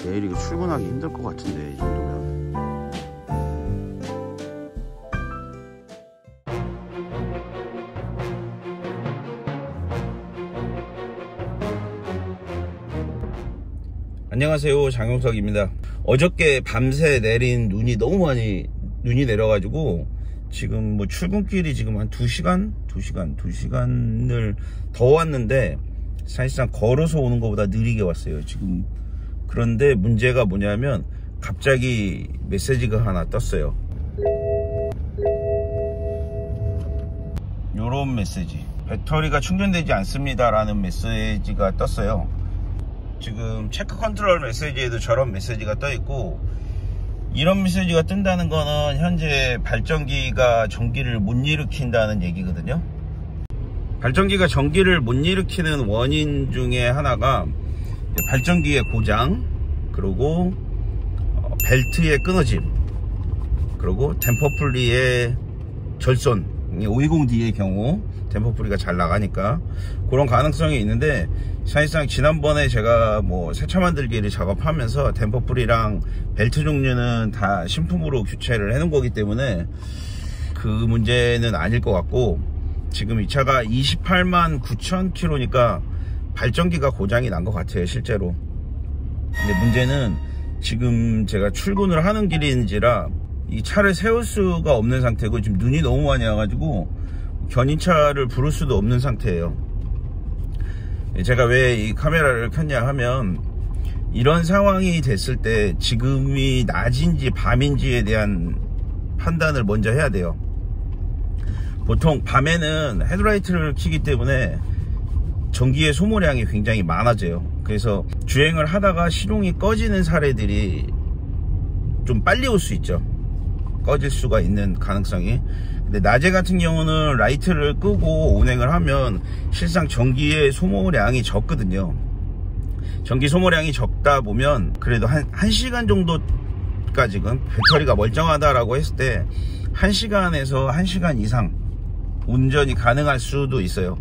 내일 이거 출근하기 힘들 것 같은데, 이 정도면. 안녕하세요, 장용석입니다. 어저께 밤새 내린 눈이 너무 많이 눈이 내려가지고 지금 뭐 출근길이 지금 한 2시간을 더 왔는데 사실상 걸어서 오는 것보다 느리게 왔어요 지금. 그런데 문제가 뭐냐면 갑자기 메시지가 하나 떴어요. 요런 메시지, 배터리가 충전되지 않습니다 라는 메시지가 떴어요. 지금 체크 컨트롤 메시지에도 저런 메시지가 떠 있고, 이런 메시지가 뜬다는 거는 현재 발전기가 전기를 못 일으킨다는 얘기거든요. 발전기가 전기를 못 일으키는 원인 중에 하나가 발전기의 고장, 그리고 벨트의 끊어짐, 그리고 댐퍼 풀리의 절손, 520D의 경우 댐퍼 풀리가 잘 나가니까 그런 가능성이 있는데, 사실상 지난번에 제가 뭐 세차 만들기를 작업하면서 댐퍼 풀리랑 벨트 종류는 다 신품으로 교체를 해놓은 거기 때문에 그 문제는 아닐 것 같고, 지금 이 차가 28만 9천 킬로니까 발전기가 고장이 난 것 같아요 실제로. 근데 문제는 지금 제가 출근을 하는 길인지라 이 차를 세울 수가 없는 상태고, 지금 눈이 너무 많이 와가지고 견인차를 부를 수도 없는 상태예요. 제가 왜 이 카메라를 켰냐 하면, 이런 상황이 됐을 때 지금이 낮인지 밤인지에 대한 판단을 먼저 해야 돼요. 보통 밤에는 헤드라이트를 켜기 때문에 전기의 소모량이 굉장히 많아져요. 그래서 주행을 하다가 시동이 꺼지는 사례들이 좀 빨리 올 수 있죠. 꺼질 수가 있는 가능성이. 근데 낮에 같은 경우는 라이트를 끄고 운행을 하면 실상 전기의 소모량이 적거든요. 전기 소모량이 적다 보면 그래도 한 1시간 정도까지는 배터리가 멀쩡하다라고 했을 때 1시간에서 1시간 이상 운전이 가능할 수도 있어요.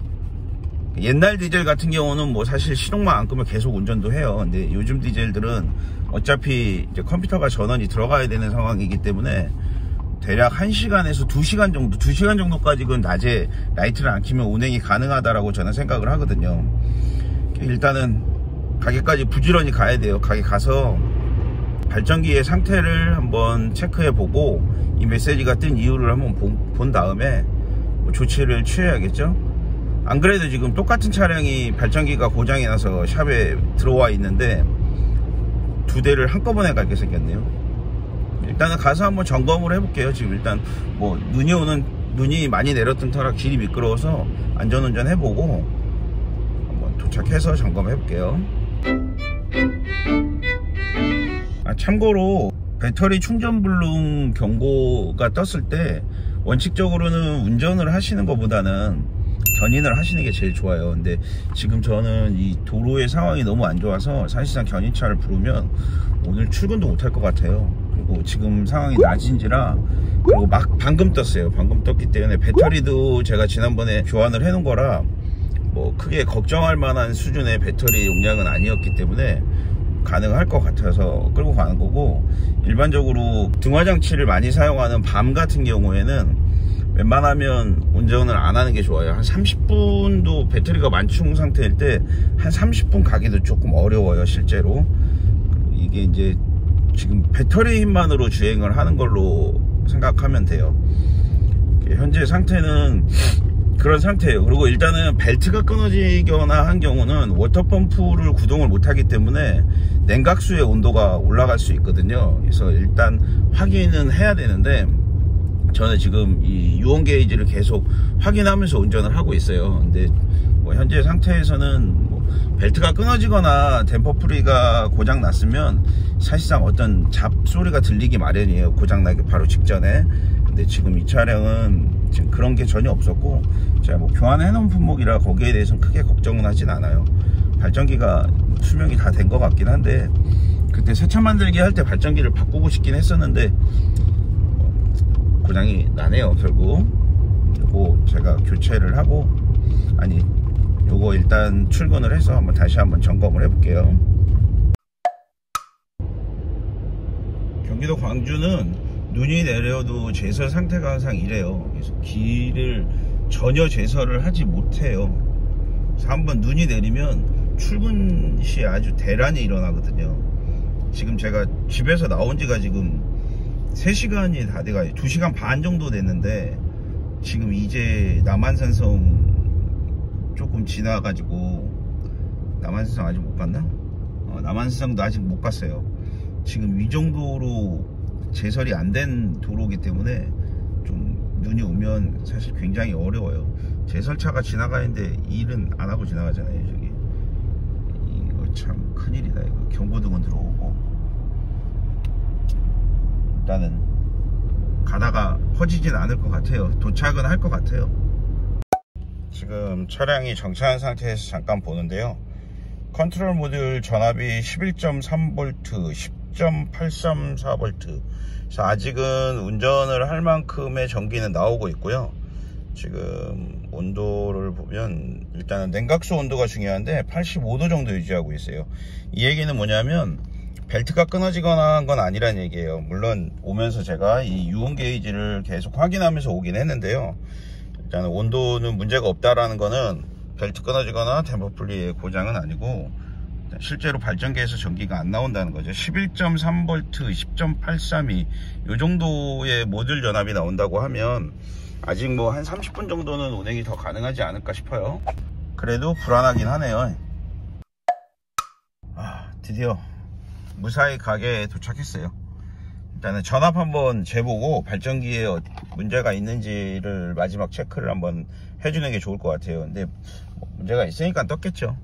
옛날 디젤 같은 경우는 뭐 사실 시동만 안 끄면 계속 운전도 해요. 근데 요즘 디젤들은 어차피 이제 컴퓨터가 전원이 들어가야 되는 상황이기 때문에 대략 1시간에서 2시간 정도, 2시간 정도까지는 낮에 라이트를 안 켜면 운행이 가능하다라고 저는 생각을 하거든요. 일단은 가게까지 부지런히 가야 돼요. 가게 가서 발전기의 상태를 한번 체크해보고 이 메시지가 뜬 이유를 한번 본 다음에 뭐 조치를 취해야겠죠. 안 그래도 지금 똑같은 차량이 발전기가 고장이 나서 샵에 들어와 있는데 2대를 한꺼번에 갈게 생겼네요. 일단은 가서 한번 점검을 해볼게요. 지금 일단 뭐 눈이 많이 내렸던 터라 길이 미끄러워서 안전운전 해보고 한번 도착해서 점검해볼게요. 참고로 배터리 충전 불능 경고가 떴을 때 원칙적으로는 운전을 하시는 것보다는 견인을 하시는 게 제일 좋아요. 근데 지금 저는 이 도로의 상황이 너무 안 좋아서 사실상 견인차를 부르면 오늘 출근도 못할 것 같아요. 그리고 지금 상황이 낮인지라, 그리고 방금 떴어요. 방금 떴기 때문에 배터리도 제가 지난번에 교환을 해놓은 거라 뭐 크게 걱정할 만한 수준의 배터리 용량은 아니었기 때문에 가능할 것 같아서 끌고 가는 거고, 일반적으로 등화장치를 많이 사용하는 밤 같은 경우에는 웬만하면 운전을 안 하는 게 좋아요. 한 30분도 배터리가 만충 상태일 때 한 30분 가기도 조금 어려워요 실제로. 이게 이제 지금 배터리 힘만으로 주행을 하는 걸로 생각하면 돼요. 현재 상태는 그런 상태예요. 그리고 일단은 벨트가 끊어지거나 한 경우는 워터펌프를 구동을 못하기 때문에 냉각수의 온도가 올라갈 수 있거든요. 그래서 일단 확인은 해야 되는데, 저는 지금 이 유온 게이지를 계속 확인하면서 운전을 하고 있어요. 근데 뭐 현재 상태에서는 뭐 벨트가 끊어지거나 댐퍼 풀리가 고장 났으면 사실상 어떤 잡소리가 들리기 마련이에요. 고장 나기 바로 직전에. 근데 지금 이 차량은 지금 그런 게 전혀 없었고, 제가 뭐 교환해 놓은 품목이라 거기에 대해서는 크게 걱정은 하진 않아요. 발전기가 수명이 다 된 것 같긴 한데, 그때 세차 만들기 할 때 발전기를 바꾸고 싶긴 했었는데 고장이 나네요 결국. 그리고 제가 교체를 하고, 아니 요거 일단 출근을 해서 다시 한번 점검을 해볼게요. 경기도 광주는 눈이 내려도 제설 상태가 항상 이래요. 그래서 길을 전혀 제설을 하지 못해요. 그래서 한번 눈이 내리면 출근 시 아주 대란이 일어나거든요. 지금 제가 집에서 나온 지가 지금 3시간이 다 돼가요. 2시간 반 정도 됐는데 지금 이제 남한산성 조금 지나가지고, 남한산성 아직 못 갔나? 남한산성도 아직 못 갔어요. 지금 이 정도로 제설이 안 된 도로이기 때문에 좀 눈이 오면 사실 굉장히 어려워요. 제설차가 지나가는데 일은 안 하고 지나가잖아요. 저기 이거 참 큰일이다. 이거 경고등은 들어오고. 일단은 가다가 퍼지진 않을 것 같아요. 도착은 할 것 같아요. 지금 차량이 정차한 상태에서 잠깐 보는데요. 컨트롤 모듈 전압이 11.3V, 10.834V. 그래서 아직은 운전을 할 만큼의 전기는 나오고 있고요. 지금 온도를 보면 일단은 냉각수 온도가 중요한데 85도 정도 유지하고 있어요. 이 얘기는 뭐냐면 벨트가 끊어지거나 한 건 아니란 얘기예요. 물론 오면서 제가 이 유온 게이지를 계속 확인하면서 오긴 했는데요. 일단 온도는 문제가 없다라는 거는 벨트 끊어지거나 댐퍼 분리의 고장은 아니고 실제로 발전기에서 전기가 안 나온다는 거죠. 11.3V, 10.832 이 정도의 모듈 전압이 나온다고 하면 아직 뭐 한 30분 정도는 운행이 더 가능하지 않을까 싶어요. 그래도 불안하긴 하네요. 드디어 무사히 가게에 도착했어요. 일단은 전압 한번 재보고 발전기에 문제가 있는지를 마지막 체크를 한번 해주는 게 좋을 것 같아요. 근데 뭐 문제가 있으니까 떴겠죠.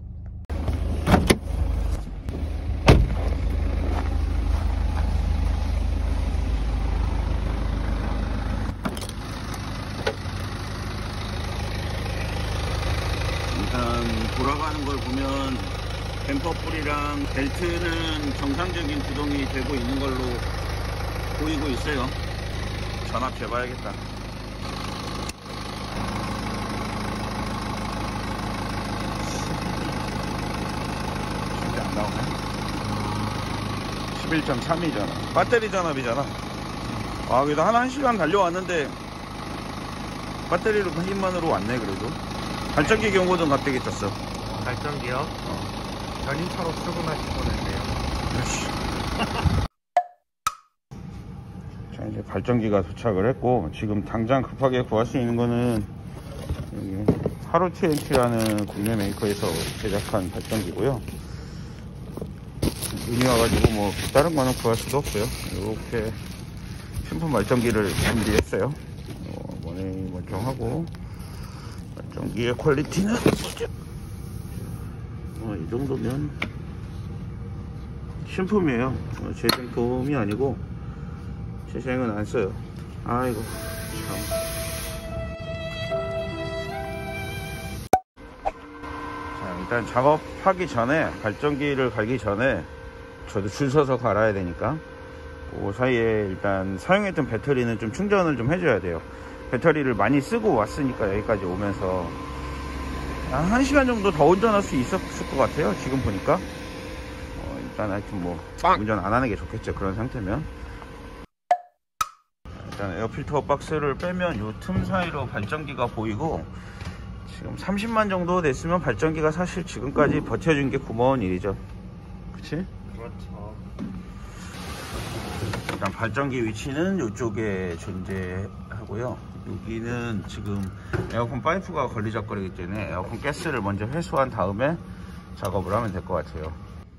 일단 돌아가는 걸 보면 댐퍼 풀이랑 벨트는 정상적인 구동이 되고 있는 걸로 보이고 있어요. 전압 재봐야겠다. 진짜 안 나오네. 11.3이잖아. 배터리 전압이잖아. 그래도 한 1시간 달려왔는데 배터리로 힘만으로 왔네. 그래도 발전기 경고등 갑자기 떴어. 발전기요? 견인차로 출근하실 뻔했네요. 자, 이제 발전기가 도착을 했고, 지금 당장 급하게 구할 수 있는 거는 여기 하루 TNT라는 국내 메이커에서 제작한 발전기고요. 눈이 와가지고 뭐 다른 거는 구할 수도 없고요. 이렇게 신품 발전기를 준비했어요. 원에 멀쩡하고, 발전기의 퀄리티는 이 정도면 신품이에요. 재생품이 아니고 재생은 안 써요. 아이고 참. 자, 일단 작업하기 전에, 발전기를 갈기 전에 저도 줄 서서 갈아야 되니까 그 사이에 일단 사용했던 배터리는 좀 충전을 좀 해줘야 돼요. 배터리를 많이 쓰고 왔으니까 여기까지 오면서 한 1시간 정도 더 운전할 수 있었을 것 같아요. 지금 보니까 일단 하여튼 뭐 운전 안 하는 게 좋겠죠. 그런 상태면. 일단 에어필터 박스를 빼면 요 틈 사이로 발전기가 보이고, 지금 30만 정도 됐으면 발전기가 사실 지금까지 버텨준 게 고마운 일이죠. 그치? 그렇죠. 일단 발전기 위치는 이쪽에 존재하고요. 여기는 지금 에어컨 파이프가 걸리적거리기 때문에 에어컨 가스를 먼저 회수한 다음에 작업을 하면 될 것 같아요.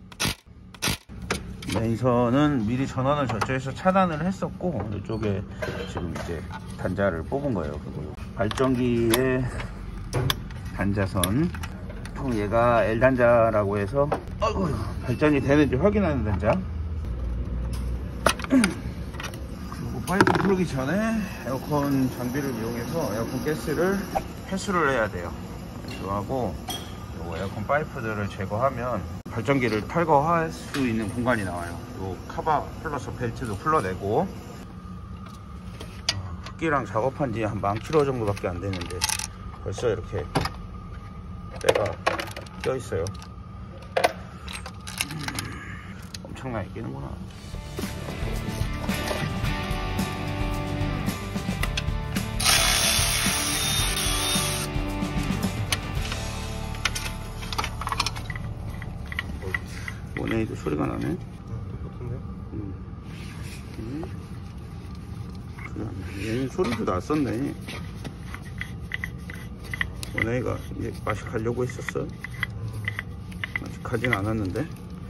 메인선은 미리 전원을 저쪽에서 차단을 했었고, 이쪽에 지금 이제 단자를 뽑은 거예요. 그리고 발전기의 단자선, 보통 얘가 L단자라고 해서 발전이 되는지 확인하는 단자. 파이프 풀기 전에 에어컨 장비를 이용해서 에어컨 가스를 회수를 해야 돼요. 회수하고 요 에어컨 파이프들을 제거하면 발전기를 탈거할 수 있는 공간이 나와요. 요 카바 플러스 벨트도 풀러내고, 흡기랑 작업한 지 한 10,000km 정도밖에 안 됐는데 벌써 이렇게 때가 껴 있어요. 엄청나게 끼는구나. 원에이도 소리가 나네. 똑같은데? 얘는 소리도 났었네. 원에이가 이제 맛이 가려고 했었어. 아직 가진 않았는데.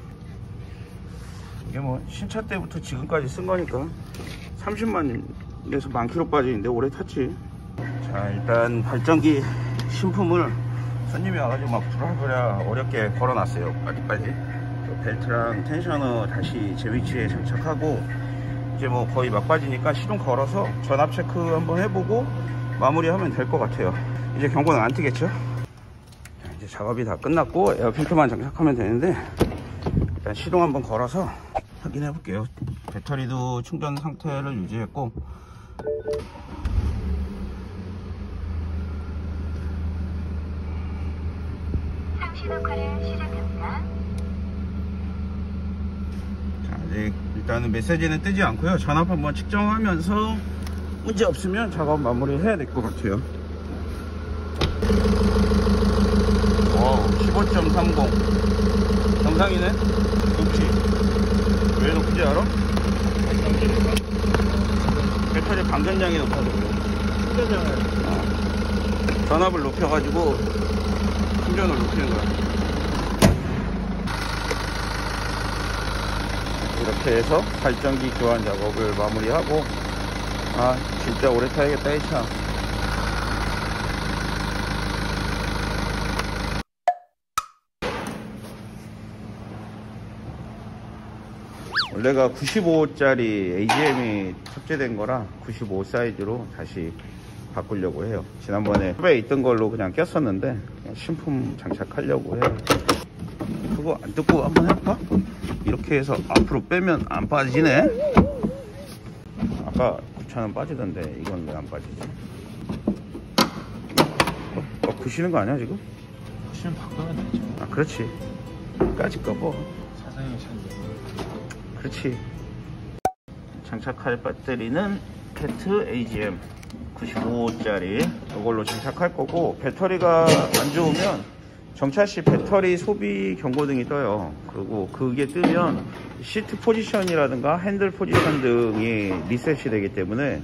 이게 뭐 신차 때부터 지금까지 쓴 거니까 30만에서 10,000km 빠지는데 오래 탔지. 자, 일단 발전기 신품을 손님이 와가지고 막 부랴부랴 어렵게 걸어놨어요. 빨리빨리 벨트랑 텐셔너 다시 제 위치에 장착하고, 이제 뭐 거의 막바지니까 시동 걸어서 전압 체크 한번 해보고 마무리하면 될 것 같아요. 이제 경고는 안 뜨겠죠. 이제 작업이 다 끝났고 에어필터만 장착하면 되는데, 일단 시동 한번 걸어서 확인해 볼게요. 배터리도 충전 상태를 유지했고, 상시 녹화를 시작합니다. 자, 아직 일단은 메시지는 뜨지 않고요. 전압 한번 측정하면서 문제 없으면 작업 마무리 해야 될 것 같아요. 와우, 15.30 정상이네. 높지? 왜 높은지 알아? 배터리 방전량이 높아서 그래. 전압을 높여가지고 충전을 높이는 거야. 이렇게 해서 발전기 교환 작업을 마무리하고, 아 진짜 오래 타야겠다 이 차. 원래가 95짜리 AGM이 탑재된 거라 95 사이즈로 다시 바꾸려고 해요. 지난번에 탑에 있던 걸로 그냥 꼈었는데 그냥 신품 장착하려고 해요. 그거 안 뜯고 한번 해볼까? 이렇게 해서 앞으로 빼면 안 빠지네. 아까 9차는 빠지던데 이건 왜 안 빠지지? 부시는 거 아니야 지금? 시험 바꾸면 되죠. 아 그렇지. 까짓거 뭐 사장님 차인데. 그렇지. 장착할 배터리는 캐트 AGM 95짜리 이걸로 장착할 거고, 배터리가 안 좋으면 정차시 배터리 소비 경고등이 떠요. 그리고 그게 뜨면 시트 포지션이라든가 핸들 포지션 등이 리셋이 되기 때문에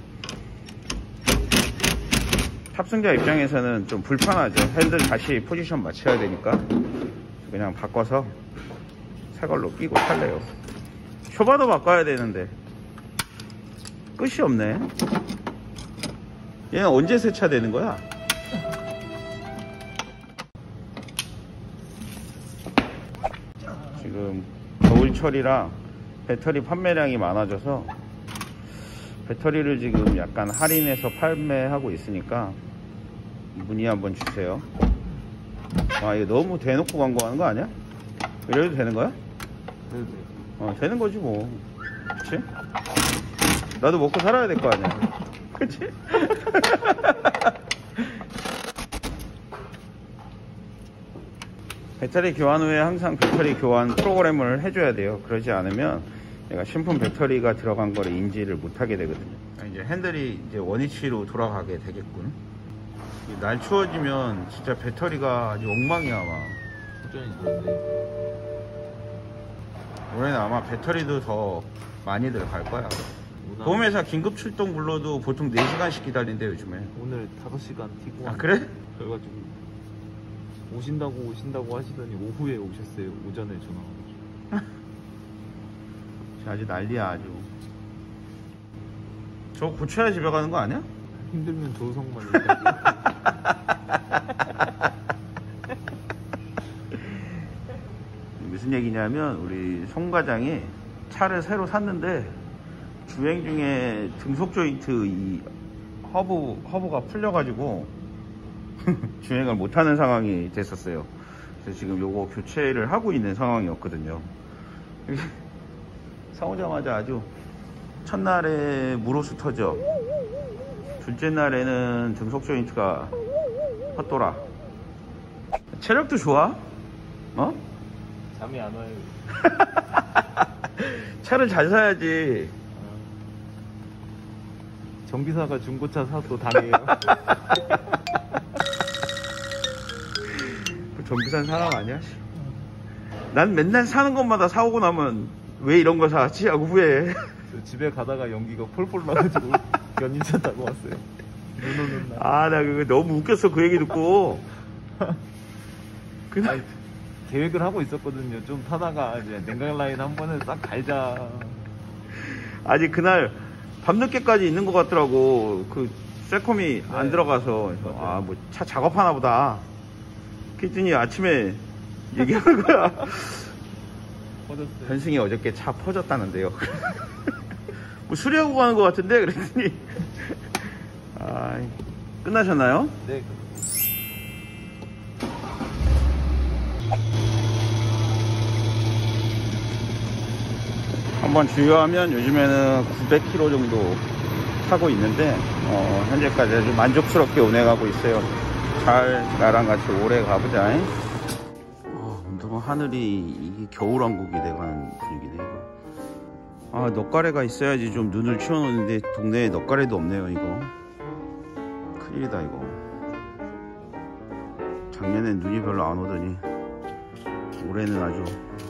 탑승자 입장에서는 좀 불편하죠. 핸들 다시 포지션 맞춰야 되니까 그냥 바꿔서 새 걸로 끼고 탈래요. 쇼바도 바꿔야 되는데 끝이 없네. 얘는 언제 세차되는 거야? 지금 겨울철이라 배터리 판매량이 많아져서 배터리를 지금 약간 할인해서 판매하고 있으니까 문의 한번 주세요. 아 이거 너무 대놓고 광고하는 거 아니야? 이래도 되는 거야? 되는 거지 뭐. 그치? 나도 먹고 살아야 될 거 아니야. 그치? 배터리 교환 후에 항상 배터리 교환 프로그램을 해줘야 돼요. 그러지 않으면 내가 신품 배터리가 들어간 거를 인지를 못하게 되거든요. 이제 핸들이 이제 원위치로 돌아가게 되겠군. 날 추워지면 진짜 배터리가 아주 엉망이야 아마. 호전이 되는데. 올해는 아마 배터리도 더 많이 들어갈 거야. 보험회사 긴급 출동 불러도 보통 4시간씩 기다린대 요즘에. 오늘 5시간 뛰고. 아 그래? 그래가지고 오신다고 하시더니 오후에 오셨어요. 오전에 전화. 아주 난리야 아주. 저거 고쳐야 집에 가는 거 아니야? 힘들면 조성만 얘기하고. 무슨 얘기냐면 우리 송 과장이 차를 새로 샀는데 주행 중에 등속 조인트 이 허브가 풀려가지고 주행을 못하는 상황이 됐었어요. 그래서 지금 요거 교체를 하고 있는 상황이었거든요. 사오자마자 아주 첫날에 물호수 터져, 둘째 날에는 등속 조인트가 헛돌아. 체력도 좋아? 어? 잠이 안 와요. 차를 잘 사야지. 정비사가 중고차 사도 당해요. 그 전기산 사람 아니야? 난 맨날 사는 것마다 사오고 나면 왜 이런 거 사왔지 하고 후회해. 저 집에 가다가 연기가 폴폴 나가지고 연인차 타고 왔어요. 눈 오는 날. 아, 나 그거 너무 웃겼어, 그 얘기 듣고. 아니, 계획을 하고 있었거든요. 좀 타다가 이제 냉각 라인 한 번은 싹 갈자. 아직 그날 밤늦게까지 있는 것 같더라고. 그 셀콤이 안 네. 들어가서. 그래서 맞아요. 아, 뭐 차 작업하나 보다. 그랬더니 아침에 얘기하는 거야. 퍼졌어요. 현승이 어저께 차 퍼졌다는데요. 뭐 수리하고 가는 것 같은데? 그랬더니. 아, 끝나셨나요? 네. 한번 주유하면 요즘에는 900km 정도 타고 있는데 현재까지 아주 만족스럽게 운행하고 있어요. 잘 나랑 같이 오래 가보자. 너무 하늘이 이게 겨울왕국이 돼가는 분위기네 이거. 아, 넛가래가 있어야지 좀 눈을 치워놓는데 동네에 넛가래도 없네요. 이거 큰일이다 이거. 작년엔 눈이 별로 안 오더니 올해는 아주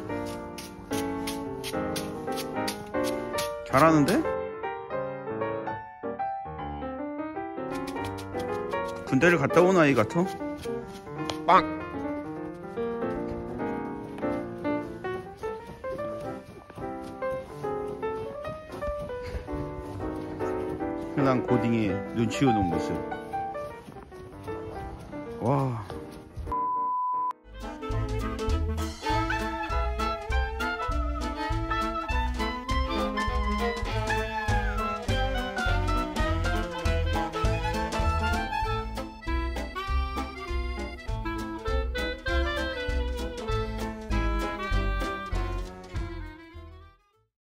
잘하는데? 군대를 갔다 온 아이 같아? 빵! 흔한 고딩의 눈 치우는 모습. 와.